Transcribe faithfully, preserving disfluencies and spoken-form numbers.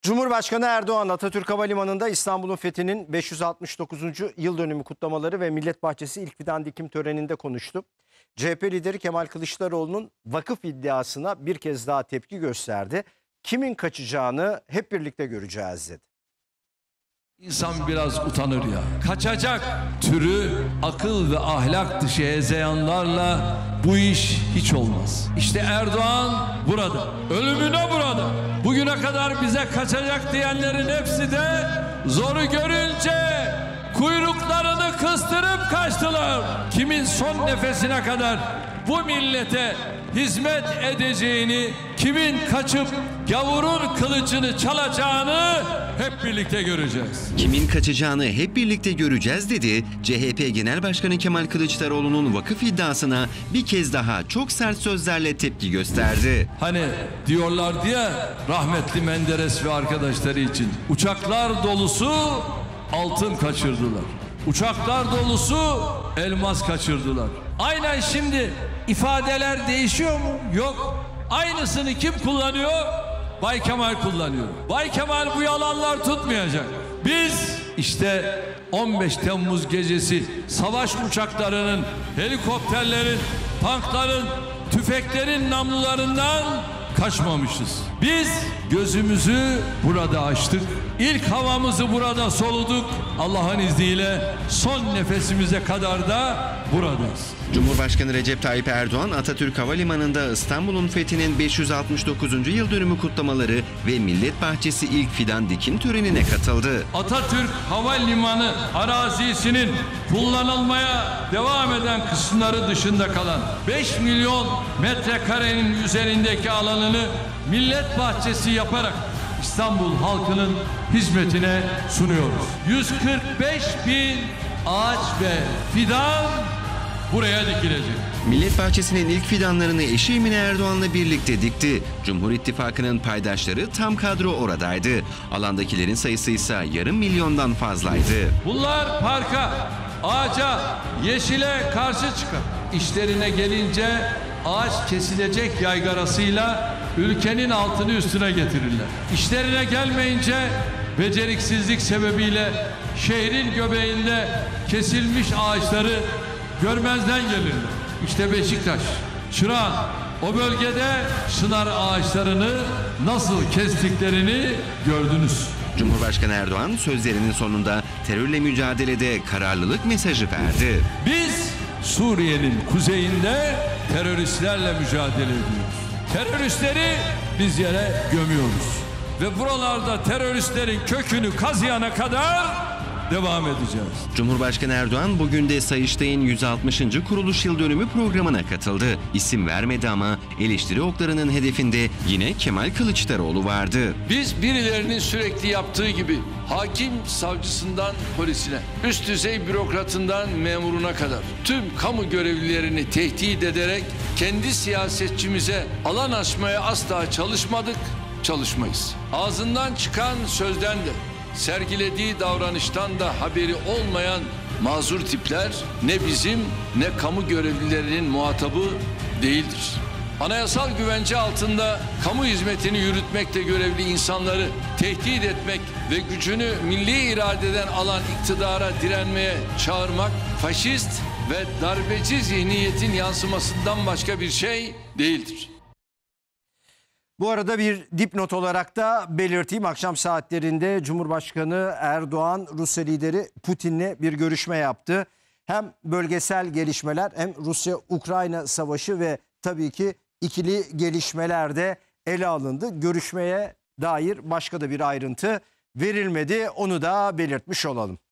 Cumhurbaşkanı Erdoğan Atatürk Havalimanı'nda İstanbul'un fethinin beş yüz altmış dokuzuncu yıl dönümü kutlamaları ve Millet Bahçesi ilk fidan dikim töreninde konuştu. C H P lideri Kemal Kılıçdaroğlu'nun vakıf iddiasına bir kez daha tepki gösterdi. Kimin kaçacağını hep birlikte göreceğiz dedi. İnsan biraz utanır ya. Kaçacak türü akıl ve ahlak dışı hezeyanlarla bu iş hiç olmaz. İşte Erdoğan burada. Ölümüne burada. Bugüne kadar bize kaçacak diyenlerin hepsi de zoru görünce kuyruklarını kıstırıp kaçtılar. Kimin son nefesine kadar bu millete hizmet edeceğini, kimin kaçıp gavurun kılıcını çalacağını hep birlikte göreceğiz. Kimin kaçacağını hep birlikte göreceğiz dedi. C H P Genel Başkanı Kemal Kılıçdaroğlu'nun vakıf iddiasına bir kez daha çok sert sözlerle tepki gösterdi. Hani diyorlardı ya rahmetli Menderes ve arkadaşları için uçaklar dolusu altın kaçırdılar. Uçaklar dolusu elmas kaçırdılar. Aynen şimdi ifadeler değişiyor mu? Yok. Aynısını kim kullanıyor? Bay Kemal kullanıyor. Bay Kemal bu yalanlar tutmayacak. Biz işte on beş Temmuz gecesi savaş uçaklarının, helikopterlerin, tankların, tüfeklerin namlularından kaçmamışız. Biz gözümüzü burada açtık. İlk havamızı burada soluduk. Allah'ın izniyle son nefesimize kadar da buradayız. Cumhurbaşkanı Recep Tayyip Erdoğan Atatürk Havalimanı'nda İstanbul'un fethinin beş yüz altmış dokuzuncu yıl dönümü kutlamaları ve Millet Bahçesi ilk fidan dikim törenine katıldı. Atatürk Havalimanı arazisinin kullanılmaya devam eden kısımları dışında kalan beş milyon metrekarenin üzerindeki alanını Millet Bahçesi yaparak İstanbul halkının hizmetine sunuyoruz. yüz kırk beş bin ağaç ve fidan buraya dikilecek. Millet Bahçesi'nin ilk fidanlarını eşi Emine Erdoğan'la birlikte dikti. Cumhur İttifakı'nın paydaşları tam kadro oradaydı. Alandakilerin sayısı ise yarım milyondan fazlaydı. Bunlar parka, ağaca, yeşile karşı çıkar. İşlerine gelince ağaç kesilecek yaygarasıyla ülkenin altını üstüne getirirler. İşlerine gelmeyince beceriksizlik sebebiyle şehrin göbeğinde kesilmiş ağaçları görmezden gelirler. İşte Beşiktaş, Çırağan, o bölgede çınar ağaçlarını nasıl kestiklerini gördünüz. Cumhurbaşkanı Erdoğan sözlerinin sonunda terörle mücadelede kararlılık mesajı verdi. Biz Suriye'nin kuzeyinde teröristlerle mücadele ediyoruz. Teröristleri biz yere gömüyoruz. Ve buralarda teröristlerin kökünü kazıyana kadar devam edeceğiz. Cumhurbaşkanı Erdoğan bugün de Sayıştay'ın yüz altmışıncı kuruluş yıl dönümü programına katıldı. İsim vermedi ama eleştiri oklarının hedefinde yine Kemal Kılıçdaroğlu vardı. Biz birilerinin sürekli yaptığı gibi hakim savcısından polisine, üst düzey bürokratından memuruna kadar tüm kamu görevlilerini tehdit ederek kendi siyasetçimize alan açmaya asla çalışmadık, çalışmayız. Ağzından çıkan sözden de sergilediği davranıştan da haberi olmayan mazur tipler ne bizim ne kamu görevlilerinin muhatabı değildir. Anayasal güvence altında kamu hizmetini yürütmekte görevli insanları tehdit etmek ve gücünü milli iradeden alan iktidara direnmeye çağırmak faşist ve darbeci zihniyetin yansımasından başka bir şey değildir. Bu arada bir dipnot olarak da belirteyim. Akşam saatlerinde Cumhurbaşkanı Erdoğan Rusya lideri Putin'le bir görüşme yaptı. Hem bölgesel gelişmeler hem Rusya-Ukrayna savaşı ve tabii ki ikili gelişmeler de ele alındı. Görüşmeye dair başka da bir ayrıntı verilmedi. Onu da belirtmiş olalım.